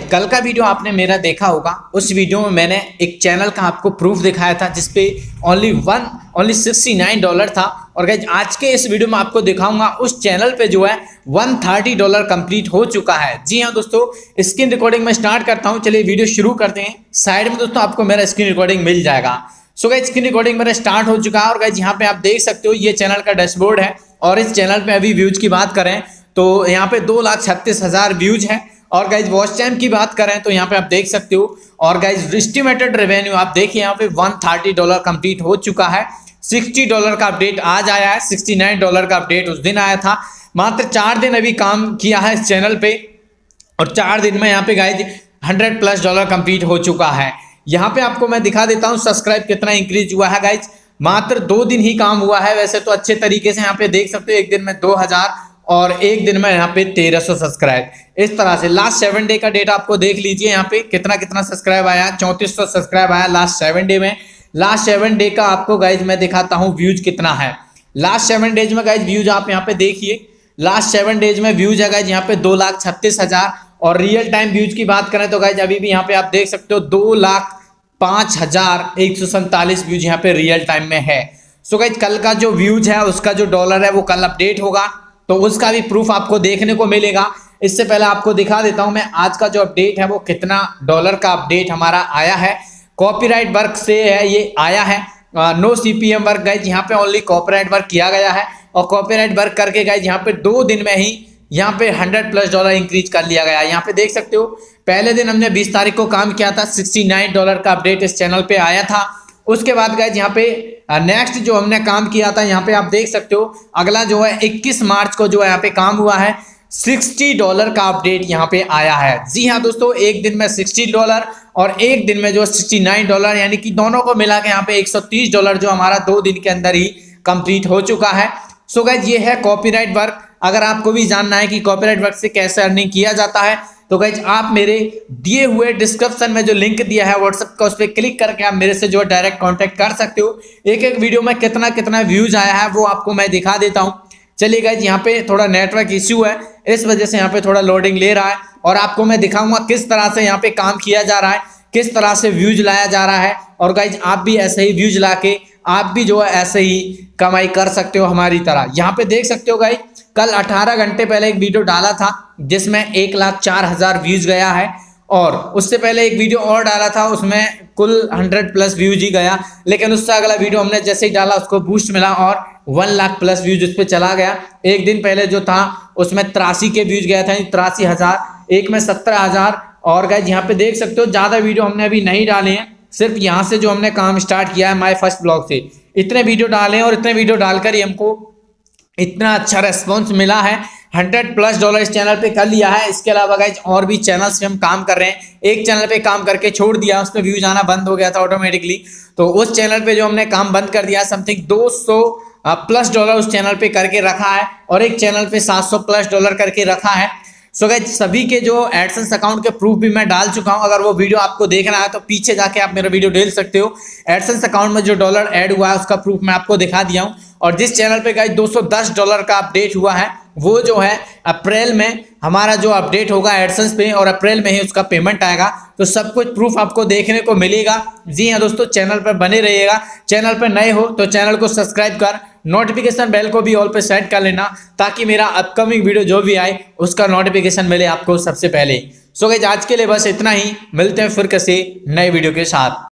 कल का वीडियो आपने मेरा देखा होगा। उस वीडियो में मैंने एक चैनल का आपको प्रूफ दिखाया था जिसपे ओनली $69 था। और गाइज आज के इस वीडियो में आपको दिखाऊंगा उस चैनल पे जो है $130 कंप्लीट हो चुका है। जी हाँ दोस्तों, स्क्रीन रिकॉर्डिंग में स्टार्ट करता हूँ। चलिए वीडियो शुरू करते हैं। साइड में दोस्तों आपको मेरा स्क्रीन रिकॉर्डिंग मिल जाएगा। सो गाइज स्क्रीन रिकॉर्डिंग मेरा स्टार्ट हो चुका है। और गाइज यहाँ पे आप देख सकते हो ये चैनल का डैशबोर्ड है। और इस चैनल पे अभी व्यूज की बात करें तो यहाँ पे 2,36,000 व्यूज है। और गाइज वॉच टाइम की बात करें तो यहाँ पे आप देख सकते हो। और गाइज एस्टिमेटेड रेवेन्यू आप देखिए यहाँ पे $130 कंप्लीट हो चुका है। $60 का अपडेट आज आया है। $69 का अपडेट उस दिन आया था। मात्र 4 दिन अभी काम किया है इस चैनल पे और 4 दिन में यहाँ पे गाइज $100+ कंप्लीट हो चुका है। यहाँ पे आपको मैं दिखा देता हूँ सब्सक्राइब कितना इंक्रीज हुआ है। गाइज मात्र 2 दिन ही काम हुआ है। वैसे तो अच्छे तरीके से यहाँ पे देख सकते हो, एक दिन में 2000 और एक दिन में यहाँ पे 1300 सब्सक्राइब। इस तरह से लास्ट 7 डे का डेटा आपको देख लीजिए। यहाँ पे कितना सब्सक्राइब आया, 3400 सब्सक्राइब आया लास्ट 7 डे में। लास्ट 7 डे का आपको गाइज मैं दिखाता हूँ व्यूज कितना है। लास्ट 7 डेज में गाइज व्यूज आप यहाँ पे देखिए। लास्ट 7 डेज में व्यूज है गाइज यहाँ पे 2,36,000। और रियल टाइम व्यूज की बात करें तो गाइज अभी भी यहाँ पे आप देख सकते हो 2,05,147 व्यूज यहाँ पे रियल टाइम में है। सो गाइज कल का जो व्यूज है उसका जो डॉलर है वो कल अपडेट होगा तो उसका भी प्रूफ आपको देखने को मिलेगा। इससे पहले आपको दिखा देता हूं मैं आज का जो अपडेट है वो कितना डॉलर का अपडेट हमारा आया है। कॉपीराइट वर्क से है ये आया है। नो सीपीएम वर्क गाइज यहाँ पे ओनली कॉपीराइट वर्क किया गया है। और कॉपीराइट वर्क करके गाइज यहाँ पे 2 दिन में ही यहाँ पे $100+ इंक्रीज कर लिया गया है। यहाँ पे देख सकते हो पहले दिन हमने 20 तारीख को काम किया था। $69 का अपडेट इस चैनल पे आया था। उसके बाद गाइज यहाँ पे नेक्स्ट जो हमने काम किया था यहाँ पे आप देख सकते हो अगला जो है 21 मार्च को जो है यहाँ पे काम हुआ है। $60 का अपडेट यहाँ पे आया है। जी हाँ दोस्तों, एक दिन में $60 और एक दिन में जो $69 यानी कि दोनों को मिला के यहाँ पे $130 जो हमारा 2 दिन के अंदर ही कंप्लीट हो चुका है। सो गाइज ये है कॉपीराइट वर्क। अगर आपको भी जानना है कि कॉपीराइट वर्क से कैसे अर्निंग किया जाता है तो गाइज आप मेरे दिए हुए डिस्क्रिप्शन में जो लिंक दिया है व्हाट्सएप का उस पर क्लिक करके आप मेरे से जो है डायरेक्ट कांटेक्ट कर सकते हो। एक वीडियो में कितना व्यूज आया है वो आपको मैं दिखा देता हूं। चलिए गाइज यहाँ पे थोड़ा नेटवर्क इश्यू है, इस वजह से यहाँ पे थोड़ा लोडिंग ले रहा है। और आपको मैं दिखाऊंगा किस तरह से यहाँ पे काम किया जा रहा है, किस तरह से व्यूज लाया जा रहा है। और गाइज आप भी ऐसे ही व्यूज ला के आप भी जो है ऐसे ही कमाई कर सकते हो हमारी तरह। यहाँ पे देख सकते हो गाइज कल 18 घंटे पहले एक वीडियो डाला था जिसमें 1,04,000 व्यूज गया है। और उससे पहले एक वीडियो और डाला था उसमें कुल 100+ व्यूज ही गया। लेकिन उससे अगला वीडियो हमने जैसे ही डाला उसको बूस्ट मिला और 1 लाख प्लस व्यूज उस पर चला गया। एक दिन पहले जो था उसमें 83 के व्यूज गया था, 83,000। एक में 17,000। और गाइज यहाँ पे देख सकते हो ज्यादा वीडियो हमने अभी नहीं डाले हैं। सिर्फ यहाँ से जो हमने काम स्टार्ट किया है माय फर्स्ट ब्लॉग से इतने वीडियो डाले हैं और इतने वीडियो डालकर ही हमको इतना अच्छा रेस्पॉन्स मिला है। $100+ इस चैनल पे कर लिया है। इसके अलावा गाइज और भी चैनल्स पे हम काम कर रहे हैं। एक चैनल पे काम करके छोड़ दिया, उस पर व्यूज आना बंद हो गया था ऑटोमेटिकली। तो उस चैनल पे जो हमने काम बंद कर दिया समथिंग $200+ उस चैनल पे करके रखा है। और एक चैनल पे $700+ करके रखा है। सो गाइज सभी के जो एडसेंस अकाउंट के प्रूफ भी मैं डाल चुका हूं। अगर वो वीडियो आपको देखना है तो पीछे जाके आप मेरा वीडियो देख सकते हो। एडसेंस अकाउंट में जो डॉलर ऐड हुआ है उसका प्रूफ मैं आपको दिखा दिया हूं। और जिस चैनल पे गाइज $210 का अपडेट हुआ है वो जो है अप्रैल में हमारा जो अपडेट होगा एडसेंस पे और अप्रैल में ही उसका पेमेंट आएगा। तो सब कुछ प्रूफ आपको देखने को मिलेगा। जी हाँ दोस्तों, चैनल पर बने रहिएगा। चैनल पर नए हो तो चैनल को सब्सक्राइब कर नोटिफिकेशन बेल को भी ऑल पे सेट कर लेना ताकि मेरा अपकमिंग वीडियो जो भी आए उसका नोटिफिकेशन मिले आपको सबसे पहले। सो गाइज आज के लिए बस इतना ही। मिलते हैं फिर किसी नए वीडियो के साथ।